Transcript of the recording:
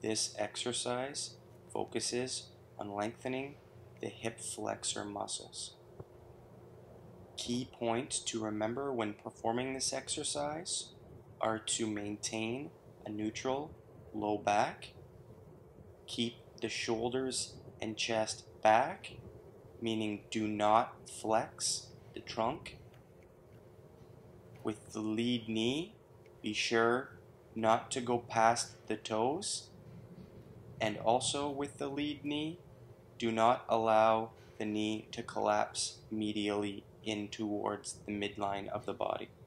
This exercise focuses on lengthening the hip flexor muscles. Key points to remember when performing this exercise are to maintain a neutral low back, keep the shoulders and chest back, meaning do not flex the trunk. With the lead knee, be sure not to go past the toes, and also with the lead knee, do not allow the knee to collapse medially in towards the midline of the body.